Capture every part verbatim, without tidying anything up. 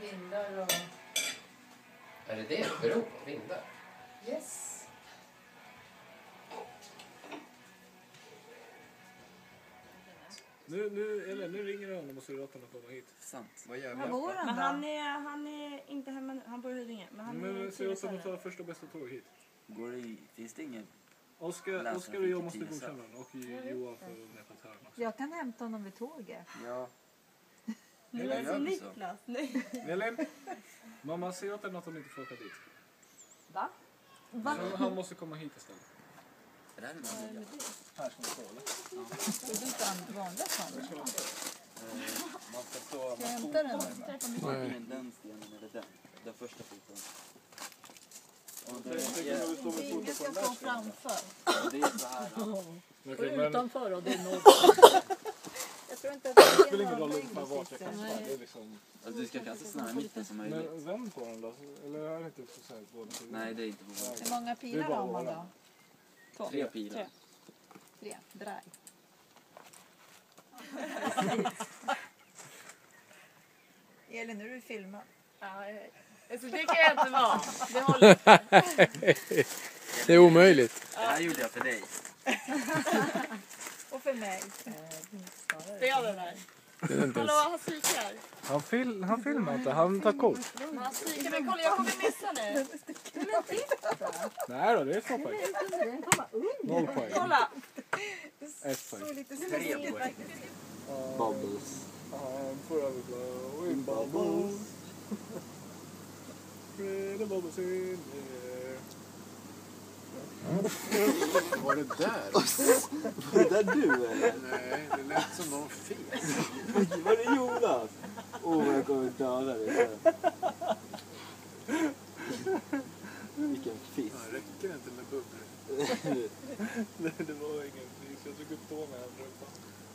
vindar och... Är det det det beror på? Vindar? Yes. Nu, nu, eller, nu ringer han och måste låta honom komma hit. Sant. Vad gör vi? Var bor han Men då? han är, han är inte hemma nu. Han bor i Huddinge. Men han Men är säg åt honom att ta första bästa tåg hit. Går det i, finns det ingen? Oskar, Oskar och jag måste godkänna honom. Och Johan får med på törn också. Jag kan hämta honom vid tåget. Ja. Nu Eller är det gör som vi så? Niklas. Nej. Elin, mamma säger åt henne att hon inte får åka dit. Va? Va? Så han måste komma hit istället. Det där är någon nya. Här ska man stå, eller? Det är inte en vanliga sådana. Man ska stå... Ska jag hämta den nu? Antingen den stenen eller den. Den första foten. Och det Tänk om du står med Ingen foten ska på den stå där stenen. framför. det är så här. Okej, men Utanför och det är noll. Jag tror inte att det det spelar ingen roll ungefär vart jag kastar. Det är liksom... Alltså, du ska kasta så nära mitten som möjligt. Men vänd på den då. Eller är det inte så här båda sidor? Nej, det är inte på. Hur många pilar har man då? Två. Tre pilar. Tre. Drag. Elin, nu är du filmad. Ja, alltså, det kan jag inte vara. Det håller inte. Det är omöjligt. Det här gjorde jag för dig. Och för mig. Spela det där. Det är inte Hallå, ens... han psykar. Han, fil han filmar inte, han tar kort. Men han psykar. Men kolla, jag kommer missa nu. Men titta. Nej då, det är två poäng. Noll poäng. Kolla. Ett poäng. Tre poäng. Bubbles. I'm forever blowing bubbles. Pretty bubbles in there. Var det där? Var det där du eller? Nej, det lät som någon fes. Var det Jonas? Åh, oh, jag kommer döda dig. Vilken fisk. Ja, räcker det inte med bubblor? Nej, det var ingen fis. Jag tog upp tårna här rumpan.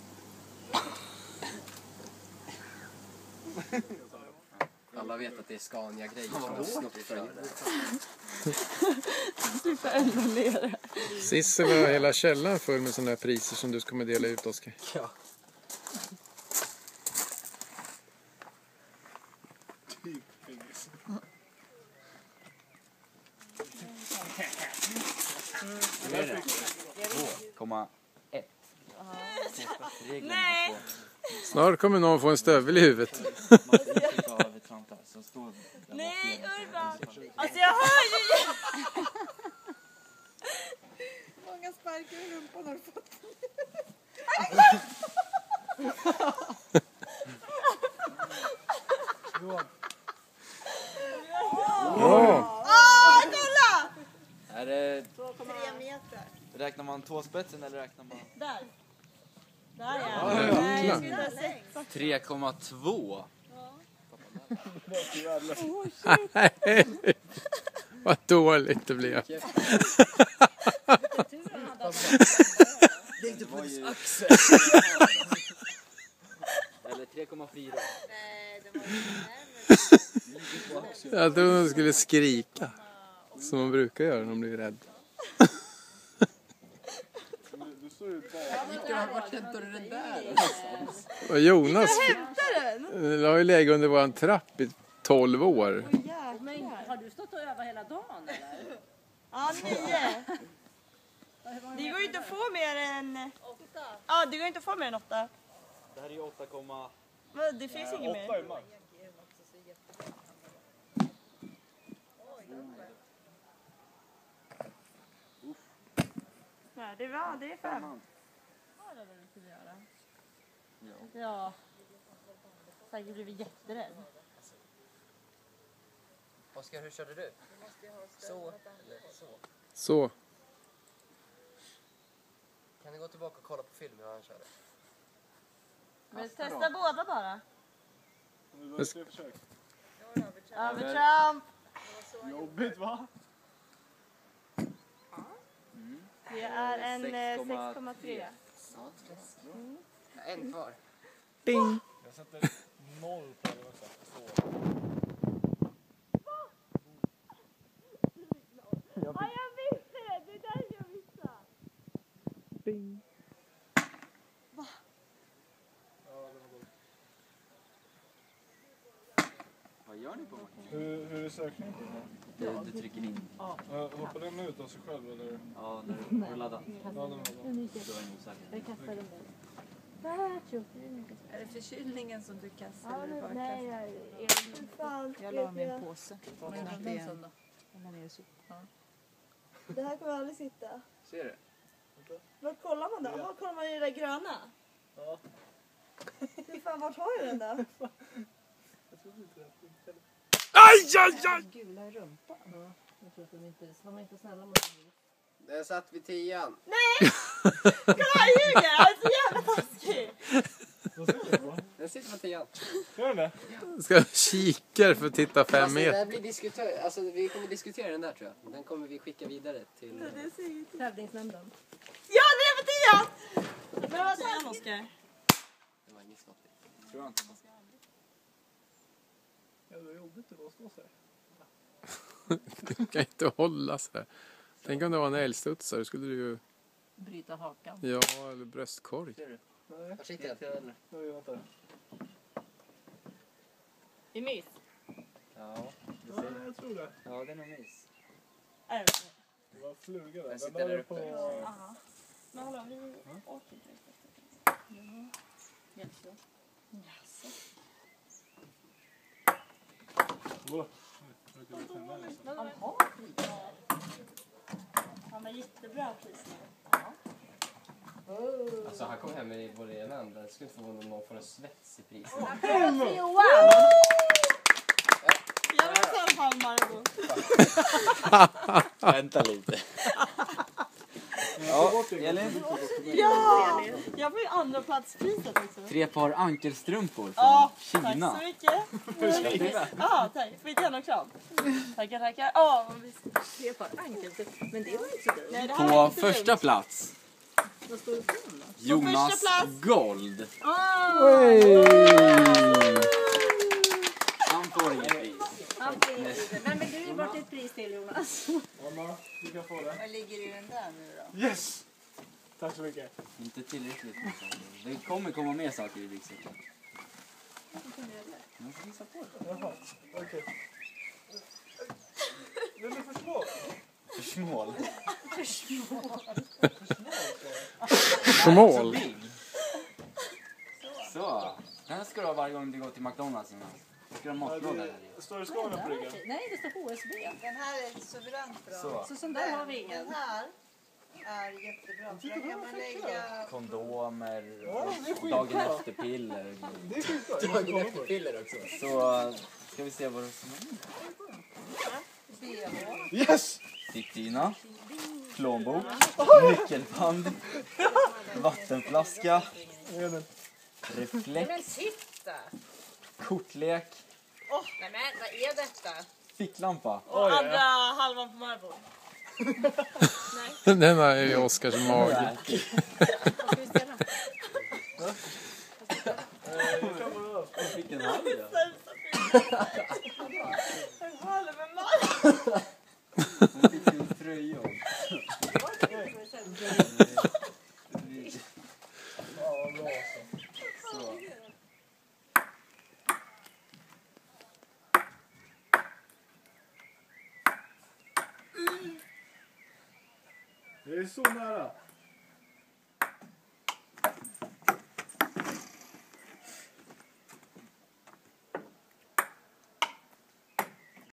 Alla vet att det är Scania-grejer som har snott för det. Sluta ändå ner. Sissel har hela källaren full med sådana här priser som du kommer dela ut, Oskar. Ja. Typ fingers. två komma ett. Nej. Snart kommer någon få en stövel i huvudet. Nej, Urban. Alltså jag hör ju. Många sparkar i rumpan har du fått. Ja! Åh, kolla! Är det, Tre meter. räknar man tåspetsen eller räknar man? Där. Där ja. Ja, Nej, jag jäklar. skulle inte ha sett. tre komma två. Vad dåligt det blev. Det är inte på hans axel. Eller tre komma fyra. Nej, det var inte närmare. Jag trodde de skulle skrika. Som man brukar göra när de blir rädd. Du står ju där. Vart hämtar du den där? Och Jonas Hämta den. har ju legat under våran trapp i tolv år. Men har du stått och övat hela dagen eller? Ja, nio. Det går ju inte att få mer än... Ja, det går inte att få mer än åtta. Det här är ju åtta komma... Vad, det finns inget mer. Åtta är max. Nej, det var, det är fem. Vad är det du skulle göra? Ja. Säkert blivit jätterädd. Oskar, hur körde du? Så eller så? Så. Kan ni gå tillbaka och kolla på film hur han körde? Men testa båda bara. Det var tre försök. Övertramp. Jobbigt, va? Det är en sex komma sex komma tre. Mm. En kvar. Ding! Jag sätter noll på den också. Så. Ja, jag visste det! Det är där jag visste. Bing! Ja, den var god. Vad gör ni på maskinen? Hur, hur är sökningen? Du, du trycker in. Ja, hoppar den ut av sig själv eller? Ja, när du, när du laddar. Ja, den var bra. Då är den osäker. Jag kastar den där. Där, tjock. Är det förkylningen som du kastar? Ja, eller bara nej, kastar? jag är... Fan, Jag la mig i jag- en påse. Vad Men är det den är- sen då? Den är nere i sopan. Det här kommer aldrig sitta. Ser du? Vart kollar man då? Var kollar man i det där gröna? Ja. Hur fan, vart har jag den då? Aj, aj, aj! Gula i rumpan. Jag tror att de inte... Var man inte snälla mot dem? Den satt vid tian. Kolla, han ljuger! Han är så jävla taskig! Vad säger du på? Den sitter på tian. Gör den det? Ska kika för att titta fem Alltså, det meter. här blir diskutör... alltså, vi kommer diskutera den där tror jag. Den kommer vi skicka vidare till... Det ser ut. Tävlingsnämnden. Ja, det är på tian! Men vad säger han, Oskar? Det var inget skott. Tror jag inte. Ja, det är jobbigt att bara stå så här. Du kan inte hålla så här. Tänk om det var en älgstudsare, då skulle du ju... Bryta hakan. Ja, eller bröstkorg. Ser du? Nej, Var sitter den? nej, vänta. I mys. Ja, Ja, jag tror det. ja, det är nog mys. Är det? Det var fluga där. Den sitter där där är uppe. på... Jaha. Men hallå, vi åker inte riktigt. Jaså. Åh, jag kan inte tända den. Han har pris. Han har jättebra pris nu. Alltså han kom hem med vår ena andra. Det skulle inte förvåna om någon får en svets i priset. Jag vill ta en halv Marabou. Vänta lite. Ja, Elin. Ja! Jag får ju andra platspriset också. Tre par ankelstrumpor från Ja, tack Kina. så mycket. Ja, tack. Får inte göra någon kram? Tackar, tackar. Ja, om vi ska Tre par ankel. Men det var inte så dumt. Nej, det här är På inte första dumt. plats, Vad står det på den då? Jonas första plats. Gold. Han får inget pris. Han får inget. Nej, men du är bort ett pris till, Jonas. Anna, du kan få det. Vad ligger i den där nu då? Yes! Tack så mycket. Inte tillräckligt med saker. Det kommer komma mer saker i ryggsäcken. Jag får visa på det. Jaha, okej. Den är för små. För smål. Smål. Big. Så. Den här ska du ha varje gång du går till McDonalds. Innan. Ska du ha matlåda där i? Står det skålen på ryggen? Nej, det står H S B. Den här är suveränt bra. Så. Så sån där har vi ingen. Den här är jättebra. För där kan man lägga... Kondomer Ja, det är och skitbra. dagen efter piller. Det är skitbra. Dagen efter piller också. Så ska vi se vad det som är. B H. Yes! Fickdyna, plånbok, nyckelband, vattenflaska, Elin. reflex, Men titta! kortlek, Nej men vad är detta? ficklampa. Och andra halvan på Marabou. Den här är ju Oskars mage. Vad ska vi ställa? Jag fick en halv. Ja. En halv med Marabou. Hon fick en tröja. Ja, vad bra alltså. Så. Det är så nära.